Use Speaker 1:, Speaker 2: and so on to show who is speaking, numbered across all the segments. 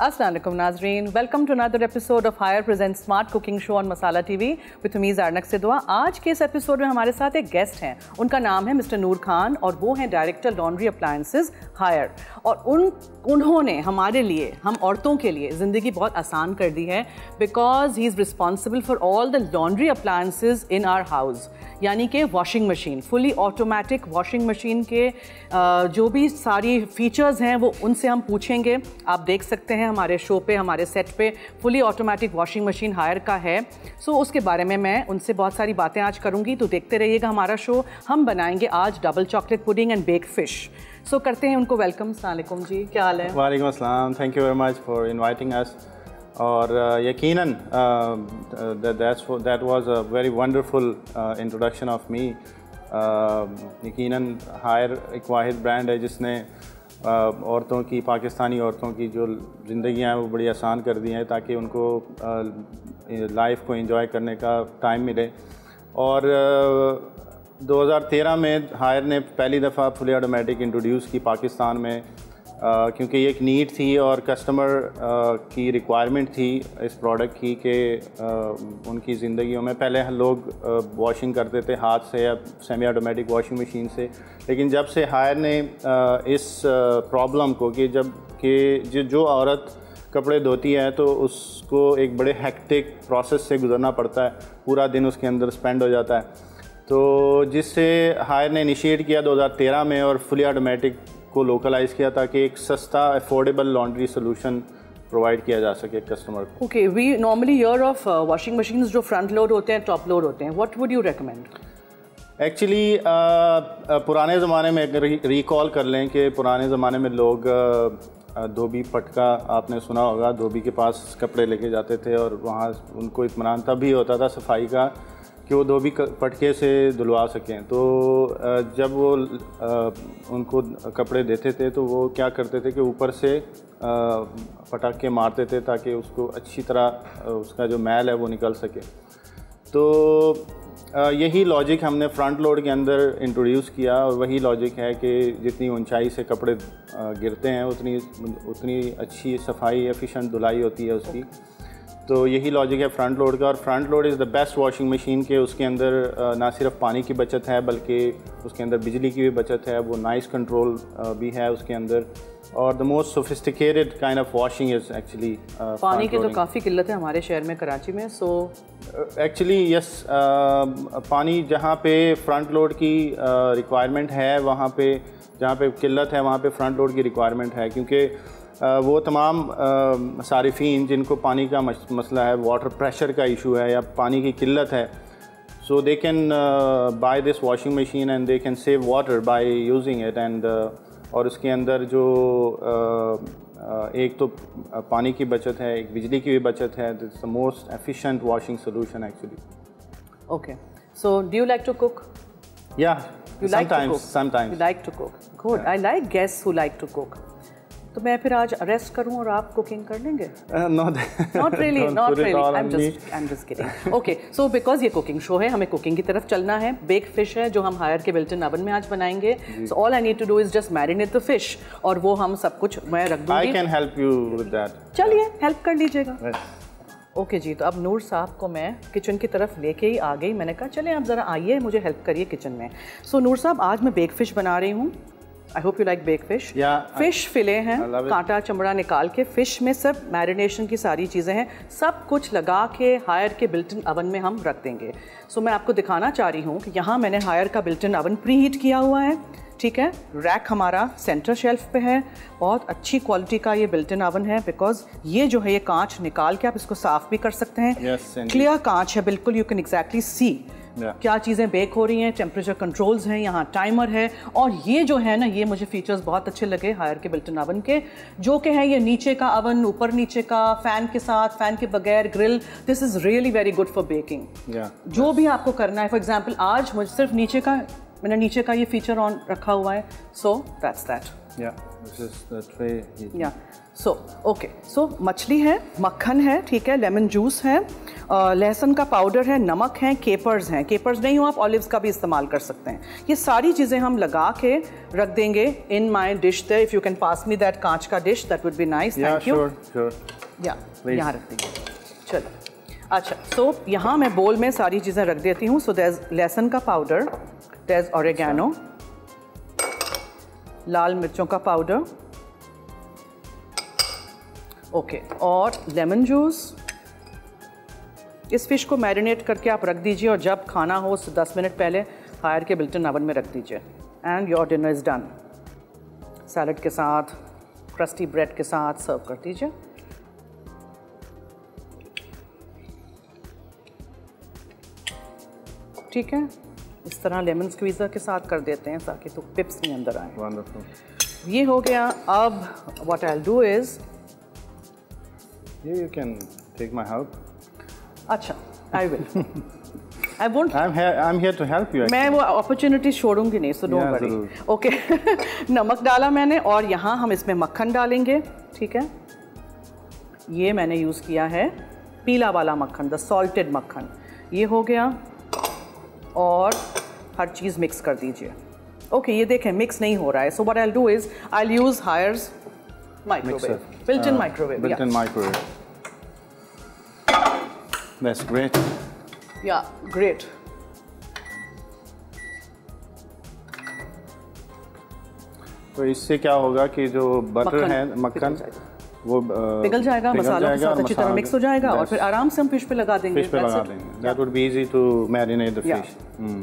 Speaker 1: अस्सलाम वालेकुम नाजरीन, welcome to another episode of Haier present smart cooking show on Masala TV with उमीज़ आर्नक से दुआ। आज के इस एपिसोड में हमारे साथ एक गेस्ट हैं, उनका नाम है मिस्टर नूर खान और वो हैं डायरेक्टर लॉन्ड्री अप्लायंसेस हायर। और उन्होंने हमारे लिए, हम औरतों के लिए ज़िंदगी बहुत आसान कर दी है because he is responsible for all the laundry appliances in our house, यानी कि washing machine, fully automatic washing machine के जो भी सारी फीचर्स हैं वो उनसे हम पूछेंगे। आप देख सकते हैं हमारे शो पे, हमारे सेट पे fully automatic washing machine Haier का है। सो उसके बारे में मैं उनसे बहुत सारी बातें आज करूंगी, तो देखते रहिएगा हमारा शो। हम बनाएंगे आज double chocolate pudding and baked fish. So करते हैं उनको वेलकम। अस्सलाम वालेकुम जी, क्या हाल है?
Speaker 2: वालेकुम अस्सलाम, thank you very much for inviting us. और यकीनन that was a very wonderful introduction of me. यकीनन हायर एक वाहिद ब्रांड है जिसने औरतों की, पाकिस्तानी औरतों की जो ज़िंदगियाँ हैं वो बड़ी आसान कर दी हैं ताकि उनको लाइफ को एंजॉय करने का टाइम मिले। और 2013 में हायर ने पहली दफ़ा फुली ऑटोमेटिक इंट्रोड्यूस की पाकिस्तान में, क्योंकि ये एक नीड थी और कस्टमर की रिक्वायरमेंट थी इस प्रोडक्ट की कि उनकी ज़िंदगियों में पहले लोग वॉशिंग करते थे हाथ से या सेमी ऑटोमेटिक वॉशिंग मशीन से, लेकिन जब से हायर ने इस प्रॉब्लम को कि जो औरत कपड़े धोती है तो उसको एक बड़े हेक्टिक प्रोसेस से गुजरना पड़ता है, पूरा दिन उसके अंदर स्पेंड हो जाता है, तो जिससे हायर ने इनिशिएट किया 2013 में और फुली ऑटोमेटिक को लोकलाइज़ किया ताकि एक सस्ता अफोर्डेबल लॉन्ड्री सोल्यूशन प्रोवाइड किया जा सके कस्टमर को।
Speaker 1: Okay, we normally hear of washing machines जो फ्रंट लोड होते हैं, टॉप लोड होते हैं, what would you recommend?
Speaker 2: Actually पुराने ज़माने में अगर रिकॉल कर लें कि पुराने ज़माने में लोग धोबी पटका, आपने सुना होगा, धोबी के पास कपड़े लेके जाते थे और वहाँ उनको इत्मीनान तब भी होता था सफाई का कि वो धोबी पटके से धुलवा सकें। तो जब वो उनको कपड़े देते थे तो वो क्या करते थे कि ऊपर से पटाखे मारते थे ताकि उसको अच्छी तरह उसका जो मैल है वो निकल सके। तो यही लॉजिक हमने फ्रंट लोड के अंदर इंट्रोड्यूस किया और वही लॉजिक है कि जितनी ऊंचाई से कपड़े गिरते हैं उतनी अच्छी सफाई, एफिशिएंट धुलाई होती है उसकी। तो यही लॉजिक है फ्रंट लोड का। और front load is the best washing machine के उसके अंदर ना सिर्फ पानी की बचत है बल्कि उसके अंदर बिजली की भी बचत है, वो नॉइस कंट्रोल भी है उसके अंदर, और the most sophisticated kind of washing is actually
Speaker 1: पानी की तो काफ़ी किल्लत है हमारे शहर में, कराची में। सो
Speaker 2: एक्चुअली यस, पानी जहाँ पे फ्रंट लोड की रिक्वायरमेंट है, वहाँ पे जहाँ पे किल्लत है वहाँ पे फ्रंट लोड की रिक्वायरमेंट है, क्योंकि वो तमाम सारिफीन जिनको पानी का मसला है, वाटर प्रेशर का इशू है या पानी की किल्लत है, so they can buy this washing machine and they can save water by using it. And और उसके अंदर जो एक तो पानी की बचत है, एक बिजली की भी बचत है। This the most efficient washing solution actually.
Speaker 1: Okay, so do you like to cook?
Speaker 2: या
Speaker 1: sometimes you like to cook. Good. Yeah. I like guests who like to cook. तो मैं फिर आज रेस्ट करूं और आप कुकिंग कर लेंगे? Not really. I'm just kidding. Okay, so because ये कुकिंग शो है, हमें कुकिंग की तरफ चलना है। बेक फिश है जो हम हायर के बिल्ट इन ओवन में आज बनाएंगे। So all I need to do is just marinate the fish और वो हम सब कुछ मैं रख दूंगी।
Speaker 2: I can help you with that.
Speaker 1: चलिए हेल्प कर लीजिएगा। ओके जी, तो अब नूर साहब को मैं किचन की तरफ लेके ही आ गई। मैंने कहा चलें आप ज़रा आइए, मुझे हेल्प करिए किचन में। सो नूर साहब, आज मैं बेक फ़िश बना रही हूँ। I hope you like bake fish. Fish fillet हैं, कांटा चमड़ा निकाल के फ़िश में सब मैरिनेशन की सारी चीज़ें हैं, सब कुछ लगा के हायर के बिल्ट इन ओवन में हम रख देंगे। सो मैं आपको दिखाना चाह रही हूँ कि यहाँ मैंने हायर का built in oven preheat किया हुआ है, ठीक है। रैक हमारा सेंटर शेल्फ पे है, बहुत अच्छी क्वालिटी का ये बिल्ट इन ओवन है बिकॉज ये जो है ये कांच निकाल के आप इसको साफ भी कर सकते हैं। क्लियर कांच है बिल्कुल, यू कैन एग्जैक्टली सी क्या चीज़ें बेक हो रही हैं, टेम्परेचर कंट्रोल्स हैं, यहाँ टाइमर है। और ये जो है ना, ये मुझे फीचर्स बहुत अच्छे लगे हायर के बिल्ट इन ओवन के, जो कि है ये नीचे का ओवन, ऊपर नीचे का, फ़ैन के साथ, फ़ैन के बगैर, grill. This is really very good for baking. जो भी आपको करना है, फॉर एग्जाम्पल आज मुझे सिर्फ नीचे का, मैंने नीचे का ये फीचर ऑन रखा हुआ है, so that's that.
Speaker 2: Yeah, this is the tray.
Speaker 1: या सो ओके, सो मछली है, मक्खन है, ठीक है, लेमन जूस है, लहसुन का पाउडर है, नमक है, केपर्स हैं, केपर्स नहीं हो आप ऑलिव्स का भी इस्तेमाल कर सकते हैं। ये सारी चीज़ें हम लगा के रख देंगे in my dish they. If you can pass me that कांच का dish that would be nice, thank you. या यहाँ रख देंगे, चलो। अच्छा, सो यहाँ मैं बोल में सारी चीज़ें रख देती हूँ। सो देयर इज लहसुन का पाउडर, देयर इज ऑरिगेनो, लाल मिर्चों का पाउडर, ओके, और लेमन जूस। इस फिश को मैरिनेट करके आप रख दीजिए और जब खाना हो 10 मिनट पहले हायर के बिल्टन ओवन में रख दीजिए। And your dinner is done. Salad के साथ, क्रस्टी ब्रेड के साथ सर्व कर दीजिए। ठीक है, इस तरह लेमन स्क्वीज़र के साथ कर देते हैं ताकि तो पिप्स नहीं अंदर आए।
Speaker 2: Wonderful.
Speaker 1: ये हो गया। अब what I will do is,
Speaker 2: You can take my help.
Speaker 1: अच्छा, I will. I won't,
Speaker 2: I'm here to help you.
Speaker 1: मैं वो अपॉर्चुनिटी छोड़ूंगी नहीं, सो डोंट वरी। ओके, नमक डाला मैंने और यहाँ हम इसमें मक्खन डालेंगे, ठीक है। ये मैंने यूज़ किया है पीला वाला मक्खन, द सॉल्टेड मक्खन। ये हो गया और हर चीज़ मिक्स कर दीजिए। ओके, ये देखें मिक्स नहीं हो रहा है। So what I will do is I will use Haier's microwave, built-in microwave.
Speaker 2: Built-in microwave. That's great.
Speaker 1: Yeah, great.
Speaker 2: तो इससे क्या होगा कि जो बटर है, मक्खन, वो
Speaker 1: पिघल जाएगा, मसालों के साथ अच्छी तरह मिक्स हो जाएगा और फिर आराम से हम फिश पे लगा देंगे।
Speaker 2: फिश पे लगा देंगे। That would be easy to marinate the fish.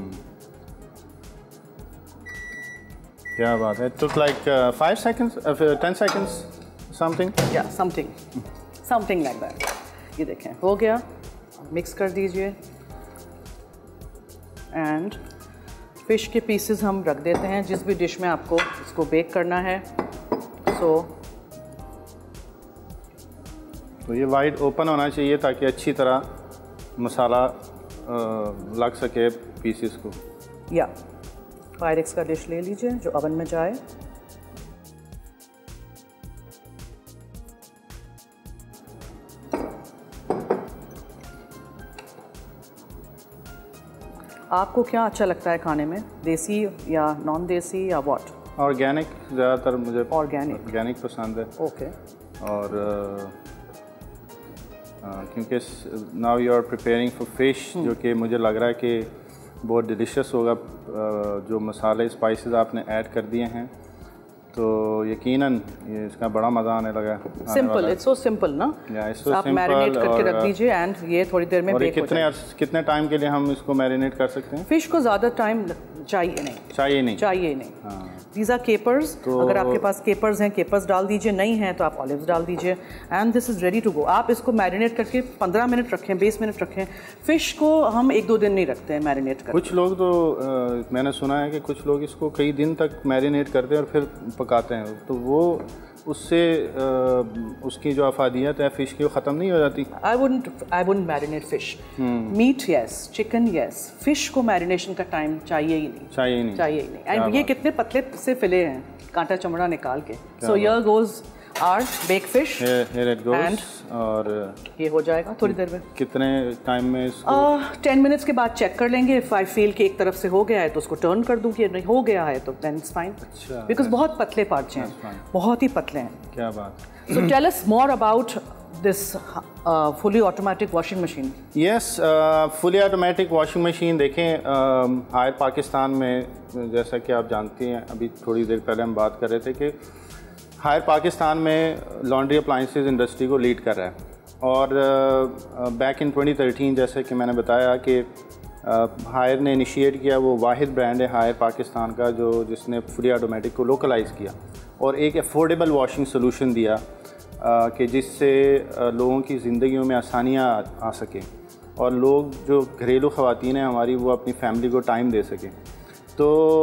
Speaker 2: क्या बात है। It took like 5 seconds, 10 seconds, something.
Speaker 1: Yeah, something like that. ये देखें हो गया, मिक्स कर दीजिए एंड फिश के पीसेस हम रख देते हैं जिस भी डिश में आपको इसको बेक करना है।
Speaker 2: तो ये वाइड ओपन होना चाहिए ताकि अच्छी तरह मसाला लग सके पीसेस को।
Speaker 1: या पायरेक्स का डिश ले लीजिए जो ओवन में जाए। आपको क्या अच्छा लगता है खाने में, देसी या नॉन देसी या व्हाट?
Speaker 2: ऑर्गेनिक ज़्यादातर मुझे
Speaker 1: ऑर्गेनिक
Speaker 2: पसंद है।
Speaker 1: ओके।
Speaker 2: और क्योंकि now you are preparing for fish, जो कि मुझे लग रहा है कि बहुत डिलीशियस होगा। जो मसाले स्पाइसेस आपने ऐड कर दिए हैं तो यकीनन ये इसका बड़ा मज़ा आने लगा।
Speaker 1: सिंपल, इट्स सो सिंपल ना। आप मैरिनेट करके रख दीजिए एंड ये थोड़ी देर में बेक हो जाएगा।
Speaker 2: कितने टाइम के लिए हम इसको मैरिनेट कर सकते हैं?
Speaker 1: फिश को ज़्यादा टाइम चाहिए नहीं। These are capers. अगर आपके पास केपर्स हैं, केपर्स डाल दीजिए, नहीं है तो आप ऑलिव्स डाल दीजिए and this is ready to go. आप इसको मैरिनेट करके 15 मिनट रखें, 20 मिनट रखें। फ़िश को हम 1-2 दिन नहीं रखते हैं मैरिनेट करके।
Speaker 2: कुछ लोग तो मैंने सुना है कि कुछ लोग इसको कई दिन तक मैरिनेट करते हैं और फिर पकाते हैं, तो वो उससे उसकी जो अफादियत है फ़िश की वो ख़त्म नहीं हो जाती।
Speaker 1: I wouldn't marinate fish. Meat yes, chicken yes, fish को मैरिनेशन का टाइम चाहिए ही नहीं। एंड ये कितने पतले से फिले हैं कांटा चमड़ा निकाल के। So here goes our bake fish.
Speaker 2: Here it goes। और
Speaker 1: ये हो जाएगा थोड़ी देर में।
Speaker 2: कितने टाइम में इसको?
Speaker 1: 10 मिनट्स के बाद चेक कर लेंगे। इफ आई फील कि एक तरफ से हो गया है तो उसको टर्न कर दूँ, कि नहीं हो गया है तो देन इट्स फाइन।
Speaker 2: अच्छा,
Speaker 1: बिकॉज बहुत पतले पार्ट्स हैं, बहुत ही पतले हैं।
Speaker 2: क्या बात।
Speaker 1: So tell us more about this fully automatic washing machine.
Speaker 2: Yes, fully automatic washing machine देखें, हायर पाकिस्तान में, जैसा कि आप जानती हैं, अभी थोड़ी देर पहले हम बात कर रहे थे कि हायर पाकिस्तान में लॉन्ड्री अप्लाइंसेस इंडस्ट्री को लीड कर रहा है। और बैक इन 2013 जैसे कि मैंने बताया कि हायर ने इनिशिएट किया, वो वाहिद ब्रांड है हायर पाकिस्तान का जिसने फुली ऑटोमेटिक को लोकलाइज़ किया और एक अफोर्डेबल वॉशिंग सलूशन दिया कि जिससे लोगों की ज़िंदगियों में आसानियाँ आ सकें और लोग जो घरेलू ख़वातीन हैं हमारी, वो अपनी फैमिली को टाइम दे सकें। तो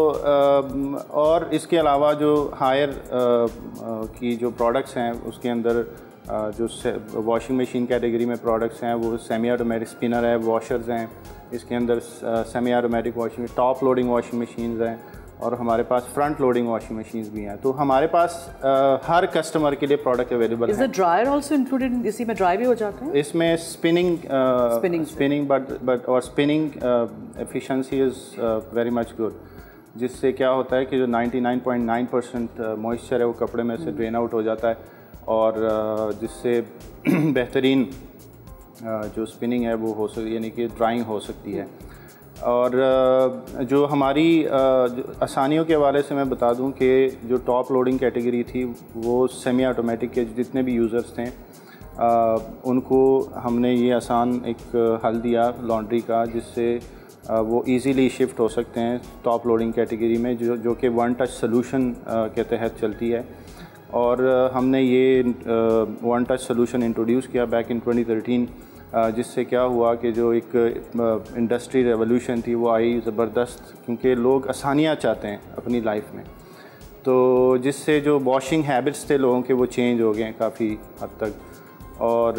Speaker 2: और इसके अलावा जो हायर की जो प्रोडक्ट्स हैं उसके अंदर जो वॉशिंग मशीन कैटेगरी में प्रोडक्ट्स हैं वो सेमी ऑटोमेटिक स्पिनर है, वॉशर्स हैं, इसके अंदर semi automatic washing, top loading washing machines हैं और हमारे पास फ्रंट लोडिंग वॉशिंग मशीन्स भी हैं। तो हमारे पास हर कस्टमर के लिए प्रोडक्ट अवेलेबल है।
Speaker 1: ड्रायर ऑल्सो इंक्लूडेड, इसी में ड्राई भी हो जाते हैं? इसमें
Speaker 2: स्पिनिंग बट और spinning efficiency is very much good, जिससे क्या होता है कि जो 99.9% मॉइस्चर है वो कपड़े में से ड्रेन आउट हो जाता है, और जिससे बेहतरीन जो स्पिनिंग है वो हो सकती, यानी कि ड्राइंग हो सकती है। और जो हमारी आसानियों के हवाले से मैं बता दूं कि जो टॉप लोडिंग कैटेगरी थी वो सेमी ऑटोमेटिक के जितने भी यूज़र्स थे उनको हमने ये आसान एक हल दिया लॉन्ड्री का, जिससे वो इजीली शिफ्ट हो सकते हैं टॉप लोडिंग कैटेगरी में, जो कि वन टच सोल्यूशन के तहत चलती है। और हमने ये वन टच सोल्यूशन इंट्रोड्यूस किया बैक इन 2013, जिससे क्या हुआ कि जो एक इंडस्ट्री रेवोल्यूशन थी वो आई ज़बरदस्त, क्योंकि लोग आसानियाँ चाहते हैं अपनी लाइफ में। तो जिससे जो वॉशिंग हैबिट्स थे लोगों के वो चेंज हो गए हैं काफ़ी हद तक, और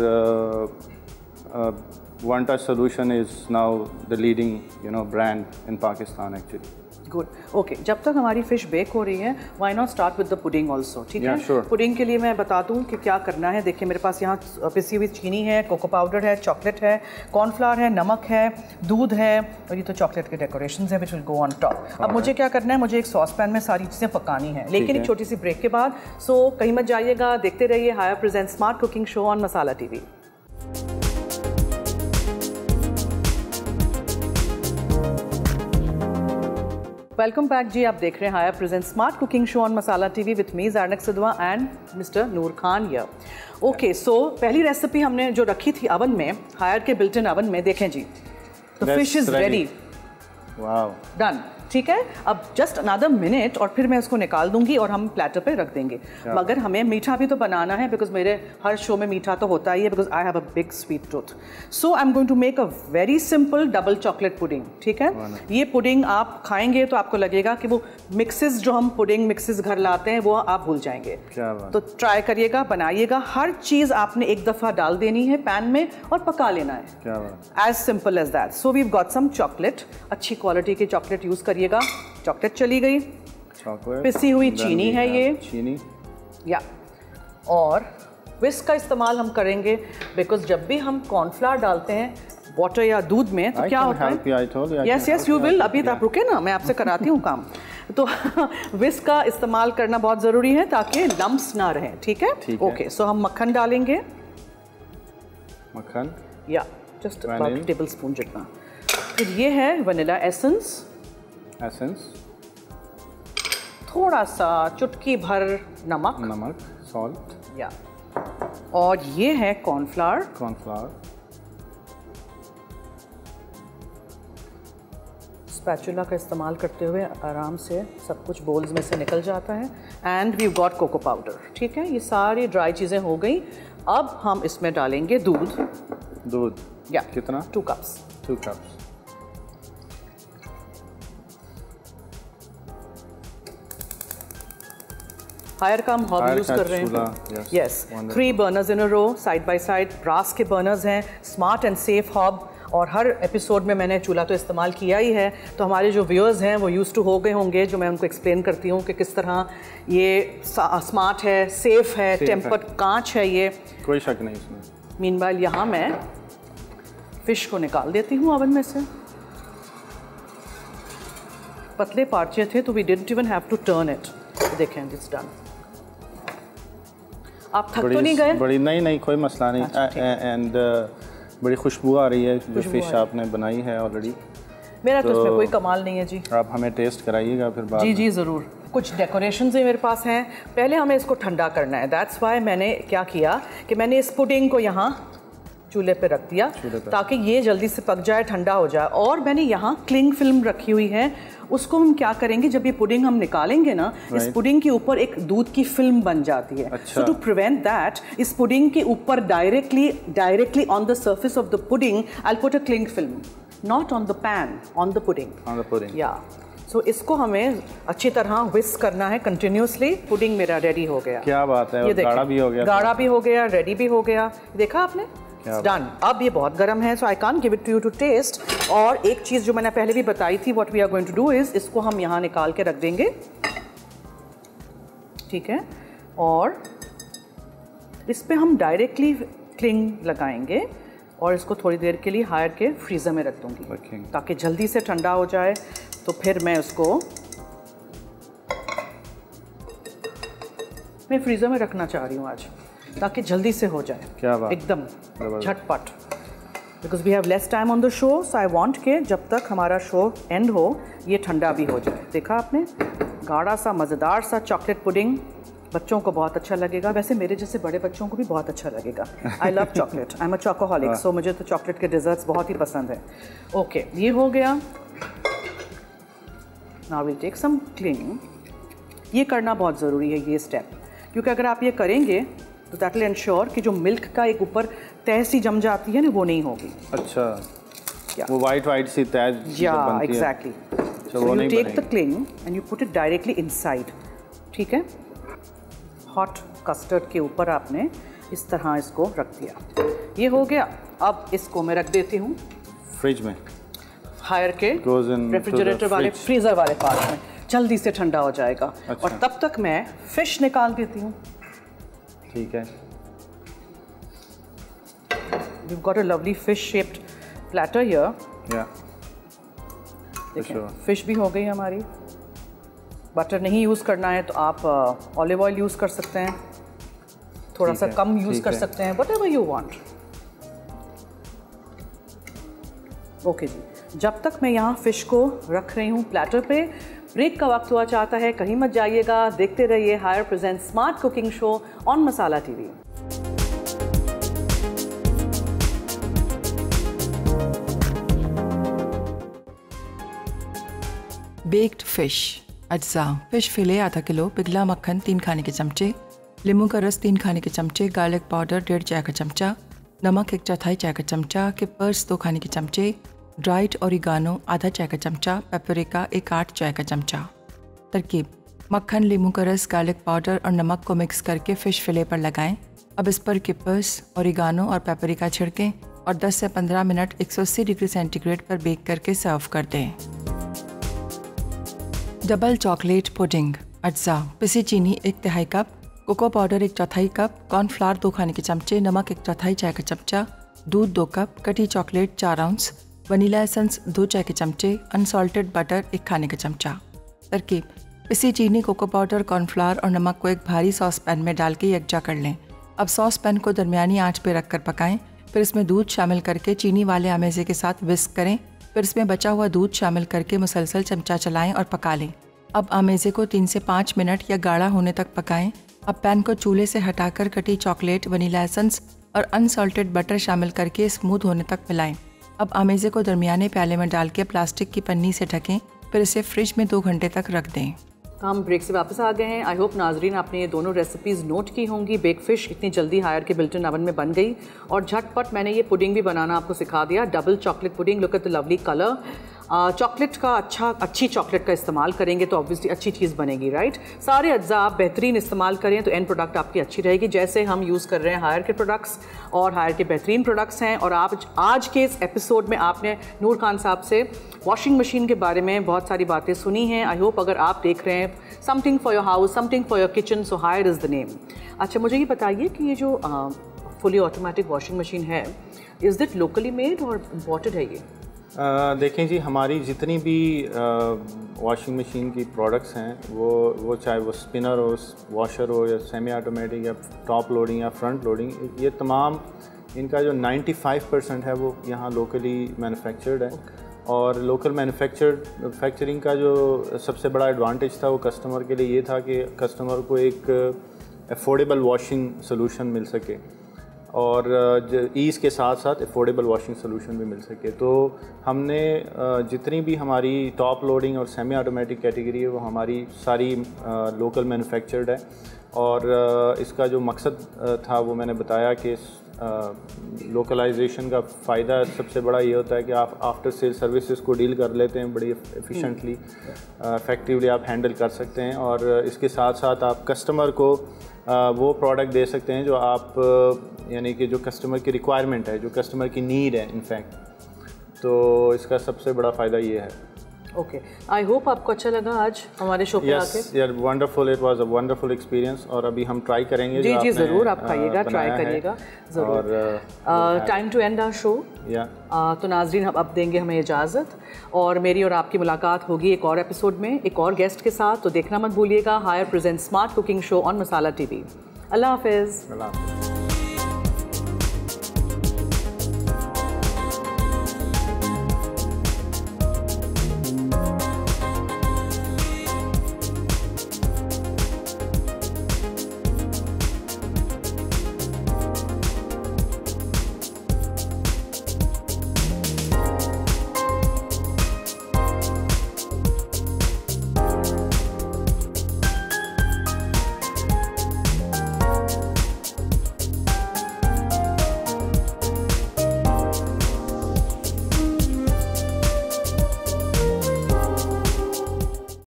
Speaker 2: one touch solution is now the leading brand in Pakistan actually.
Speaker 1: Good, okay. जब तक हमारी फ़िश बेक हो रही है, why not start with the pudding also, ठीक है?
Speaker 2: sure.
Speaker 1: पुडिंग के लिए मैं बता दूं कि क्या करना है। देखिए मेरे पास यहाँ पिसी हुई चीनी है, कोको पाउडर है, चॉकलेट है, कॉर्नफ्लावर है, नमक है, दूध है, और ये तो चॉकलेट के डेकोरेशंस है which will go on top. अब मुझे क्या करना है, मुझे एक सॉस पैन में सारी चीज़ें पकानी है, लेकिन एक छोटी सी ब्रेक के बाद। सो कहीं मत जाइएगा, देखते रहिए Haier present smart cooking show on Masala TV। Welcome back जी, आप देख रहे हैं Haier present smart cooking show on Masala TV with me Zarnak Sidhwa and mister Noor Khan यर। ओके, सो पहली रेसिपी हमने जो रखी थी अवन में, हायर के बिल्ट इन अवन में, देखें जी, the fish is ready.
Speaker 2: Wow,
Speaker 1: done, ठीक है। अब जस्ट अनदर मिनट और फिर मैं उसको निकाल दूंगी और हम प्लेटर पे रख देंगे। मगर हमें मीठा भी तो बनाना है, बिकॉज मेरे हर शो में मीठा तो होता ही है, because I have a big sweet tooth. So I am going to make a very simple double chocolate pudding, ठीक है? ये पुडिंग आप खाएंगे तो आपको लगेगा कि वो मिक्सेस जो हम पुडिंग मिक्सेस घर लाते हैं वो आप भूल जाएंगे। तो ट्राई करिएगा, बनाइएगा। हर चीज़ आपने एक दफ़ा डाल देनी है पैन में और पका लेना है, as simple as that. So we've got some chocolate, अच्छी क्वालिटी की चॉकलेट यूज़ करिएगा। चॉकलेट चली गई, पिसी हुई चीनी है ये, चीनी या, और विस्क का इस्तेमाल हम करेंगे, बिकॉज जब भी हम कॉर्नफ्लावर डालते हैं वाटर या दूध में तो क्या होता है, यस यस यू विल, अभी आप रुके ना, मैं आपसे कराती हूँ काम। तो विस्क का इस्तेमाल करना बहुत ज़रूरी है ताकि लम्प्स ना रहें, ठीक है? ओके, सो हम मक्खन डालेंगे,
Speaker 2: मक्खन
Speaker 1: या जस्ट अबाउट टेबल स्पून जितना। फिर ये है वनीला एसेंस, थोड़ा सा चुटकी भर नमक, सॉल्ट, या, और ये है कॉर्नफ्लावर। स्पैचुला का इस्तेमाल करते हुए आराम से सब कुछ बोल्स में से निकल जाता है। And we got cocoa powder, ठीक है? ये सारी ड्राई चीज़ें हो गई। अब हम इसमें डालेंगे दूध, या
Speaker 2: कितना?
Speaker 1: 2 कप्स। हायर का हम हॉब यूज़ कर रहे हैं, yes, 3 burners in a row, side by side, brass के बर्नर्स हैं, स्मार्ट एंड सेफ हॉब। और हर एपिसोड में मैंने चूल्हा तो इस्तेमाल किया ही है, तो हमारे जो व्यूअर्स हैं वो यूज़ टू हो गए होंगे, जो मैं उनको एक्सप्लेन करती हूँ कि किस तरह ये स्मार्ट है, सेफ है, टेम्पर्ड कांच है, ये
Speaker 2: कोई शक नहीं इसमें।
Speaker 1: मीनवाइल यहाँ मैं फ़िश को निकाल देती हूँ ओवन में से। पतले पार्चे थे तो we didn't even have to turn it. देखें, इट्स डन। आप थक तो नहीं गए?
Speaker 2: बड़ी नहीं, कोई मसला नहीं। एंड बड़ी खुशबू आ रही है जो फिश आपने बनाई है ऑलरेडी।
Speaker 1: मेरा तो इसमें कोई कमाल नहीं है जी।
Speaker 2: आप हमें टेस्ट कराइएगा फिर बाद।
Speaker 1: जी ज़रूर। कुछ डेकोरेशंस मेरे पास हैं, पहले हमें इसको ठंडा करना है। दैट्स वाई मैंने क्या किया कि मैंने इस पुडिंग को यहाँ चूल्हे पे रख दिया ताकि ये जल्दी से पक जाए, ठंडा हो जाए। और मैंने यहाँ क्लिंग फिल्म रखी हुई है, उसको हम क्या करेंगे, जब ये पुडिंग हम निकालेंगे ना, इस पुडिंग के ऊपर एक दूध की फिल्म बन जाती है। सो टू प्रिवेंट दैट, इस पुडिंग के ऊपर directly on the surface of the pudding I will put a cling film, not on the pan, on the pudding. या सो इसको हमें अच्छी तरह विस्क करना है कंटिन्यूसली। पुडिंग मेरा रेडी हो गया।
Speaker 2: क्या बात है,
Speaker 1: ये
Speaker 2: गाढ़ा भी हो गया,
Speaker 1: गाढ़ा भी हो गया, रेडी भी हो गया। देखा आपने? डन। अब ये बहुत गर्म है, so I can't give it to you to taste. और एक चीज़ जो मैंने पहले भी बताई थी, what we are going to do is, इसको हम यहाँ निकाल के रख देंगे, ठीक है। और इस पर हम डायरेक्टली क्लिंग लगाएंगे और इसको थोड़ी देर के लिए हायर के फ्रीज़र में रख दूँगी ताकि जल्दी से ठंडा हो जाए। तो फिर मैं उसको मैं फ्रीज़र में रखना चाह रही हूँ आज, ताकि जल्दी से हो जाए।
Speaker 2: क्या बात,
Speaker 1: एकदम झटपट, because we have less time on the show, so I want के जब तक हमारा शो एंड हो ये ठंडा भी हो जाए। देखा आपने, गाढ़ा सा मज़ेदार सा चॉकलेट पुडिंग, बच्चों को बहुत अच्छा लगेगा। वैसे मेरे जैसे बड़े बच्चों को भी बहुत अच्छा लगेगा। I love chocolate, I am a chocoholic, so मुझे तो चॉकलेट के डिज़र्ट्स बहुत ही पसंद है। ओके, ये हो गया। Now will take some cling. ये करना बहुत ज़रूरी है ये स्टेप, क्योंकि अगर आप ये करेंगे तो दैट विल इंश्योर कि जो मिल्क का एक ऊपर तह सी जम जाती है ना, वो नहीं होगी।
Speaker 2: अच्छा, वो वाइट सी तह बनती है।
Speaker 1: Exactly. So you take the cling and you put it directly inside, ठीक है। हॉट कस्टर्ड के ऊपर आपने इस तरह इसको रख दिया। ये हो गया। अब इसको मैं रख देती हूँ
Speaker 2: फ्रिज में,
Speaker 1: हायर के रेफ्रिजरेटर वाले फ्रीज़र वाले पार्ट में, जल्दी से ठंडा हो जाएगा। अच्छा। और तब तक मैं फिश निकाल देती हूँ।
Speaker 2: ठीक है।
Speaker 1: We've got a lovely fish shaped platter here.
Speaker 2: Yeah.
Speaker 1: देखिए, फिश भी हो गई हमारी। बटर नहीं यूज़ करना है तो आप ऑलिव ऑयल यूज़ कर सकते हैं, थोड़ा सा कम यूज़ कर सकते हैं, whatever you want. ओके जी, जब तक मैं यहाँ फिश को रख रही हूँ प्लेटर पे, ब्रेक का वक्त हुआ चाहता है। कहीं मत जाइएगा, देखते रहिए Haier present smart cooking show on Masala TV.
Speaker 3: Baked fish अज्जा। फिश फिले आधा किलो, पिघला मक्खन 3 खाने के चमचे, नींबू का रस 3 खाने के चमचे, गार्लिक पाउडर 1.5 चाय का चमचा, नमक 1/4 चाय का चमचा, किपर्स 2 खाने के चमचे, ड्राइड ओरिगानो आधा चाय का चमचा, पेपरिका 1/8 चाय का चमचा। तरकीब: मक्खन, नींबू का रस, गार्लिक पाउडर और नमक को मिक्स करके फ़िश फिले पर लगाएं। अब इस पर किपर्स, ओरिगानो और पेपरिका छिड़कें और 10 से 15 मिनट 180 डिग्री सेंटीग्रेड पर बेक करके सर्व कर दें। डबल चॉकलेट पुडिंग अज्जा। पिसी चीनी 1/3 cup, cocoa powder 1/4 cup, cornflour 2 खाने के चमचे, नमक 1/4 चाय का चमचा, दूध 2 कप, कटी चॉकलेट 4 आउंस, वनीला एसेंस 2 चाय के चमचे, अनसॉल्टेड बटर 1 खाने का चमचा। तरकीब: पिसी चीनी, कोको पाउडर, कॉर्नफ्लावर और नमक को एक भारी सॉस पैन में डाल के यकजा कर लें। अब सॉस पैन को दरमियानी आंच पर रखकर पकाएं। फिर इसमें दूध शामिल करके चीनी वाले आमेज़े के साथ विस्क करें। फिर इसमें बचा हुआ दूध शामिल करके मुसलसल चमचा चलाएं और पका लें। अब आमेज़े को 3 से 5 मिनट या गाढ़ा होने तक पकाएं। अब पैन को चूल्हे से हटाकर कटी चॉकलेट, वनीला एसेंस और अनसॉल्टेड बटर शामिल करके स्मूथ होने तक मिलाएं। अब आमेज़े को दरमियाने प्याले में डाल के प्लास्टिक की पन्नी से ढकें। फिर इसे फ्रिज में 2 घंटे तक रख दें।
Speaker 1: हम ब्रेक से वापस आ गए हैं। आई होप नाजरीन आपने ये दोनों रेसिपीज़ नोट की होंगी। बेक फिश इतनी जल्दी हायर के बिल्ट इन ओवन में बन गई और झटपट मैंने ये पुडिंग भी बनाना आपको सिखा दिया। Double chocolate pudding, look at the lovely colour. Chocolate का अच्छी चॉकलेट का इस्तेमाल करेंगे तो ऑब्वियसली अच्छी चीज़ बनेगी, राइट। सारे अज्जा आप बेहतरीन इस्तेमाल करें तो एंड प्रोडक्ट आपकी अच्छी रहेगी। जैसे हम यूज़ कर रहे हैं हायर के प्रोडक्ट्स और हायर के बेहतरीन प्रोडक्ट्स हैं। और आप आज के इस एपिसोड में आपने नूर खान साहब से वॉशिंग मशीन के बारे में बहुत सारी बातें सुनी हैं। आई होप अगर आप देख रहे हैं something for your house, something for your kitchen, so Haier is the name. अच्छा, मुझे ये बताइए कि ये जो फुली ऑटोमेटिक वॉशिंग मशीन है, इज़ इट लोकली मेड और इम्पोर्टेड है ये?
Speaker 2: देखें जी, हमारी जितनी भी वॉशिंग मशीन की प्रोडक्ट्स हैं वो चाहे वो स्पिनर हो, वॉशर हो या सेमी ऑटोमेटिक या टॉप लोडिंग या फ्रंट लोडिंग, ये तमाम इनका जो 95% है वो यहाँ लोकली मैन्युफैक्चर्ड है। और लोकल मैन्युफैक्चरिंग का जो सबसे बड़ा एडवांटेज था वो कस्टमर के लिए ये था कि कस्टमर को एक अफोर्डेबल वॉशिंग सोल्यूशन मिल सके और ईज़ के साथ साथ अफोर्डेबल वॉशिंग सोल्यूशन भी मिल सके। तो हमने जितनी भी हमारी टॉप लोडिंग और सेमी ऑटोमेटिक कैटेगरी है वो हमारी सारी लोकल मैन्युफैक्चर्ड है। और इसका जो मकसद था वो मैंने बताया कि लोकलाइजेशन का फ़ायदा सबसे बड़ा ये होता है कि आप आफ्टर सेल सर्विसेज को डील कर लेते हैं बड़ी एफिशिएंटली, इफेक्टिवली आप हैंडल कर सकते हैं, और इसके साथ साथ आप कस्टमर को वो प्रोडक्ट दे सकते हैं जो आप यानी कि जो कस्टमर की रिक्वायरमेंट है, जो कस्टमर की नीड है इनफैक्ट, तो इसका सबसे बड़ा फ़ायदा ये है।
Speaker 1: ओके, आई होप आपको अच्छा लगा आज हमारे शो पे आके।
Speaker 2: यस यार, wonderful, it was a wonderful experience, और अभी हम ट्राई करेंगे।
Speaker 1: जी जी ज़रूर, आप खाइएगा, ट्राई करिएगा ज़रूर। Time to end our show. तो नाजरीन, अब देंगे हमें इजाज़त, और मेरी और आपकी मुलाकात होगी एक और एपिसोड में एक और गेस्ट के साथ। तो देखना मत भूलिएगा, Haier present smart cooking show on Masala TV. अल्लाह हाफिज़।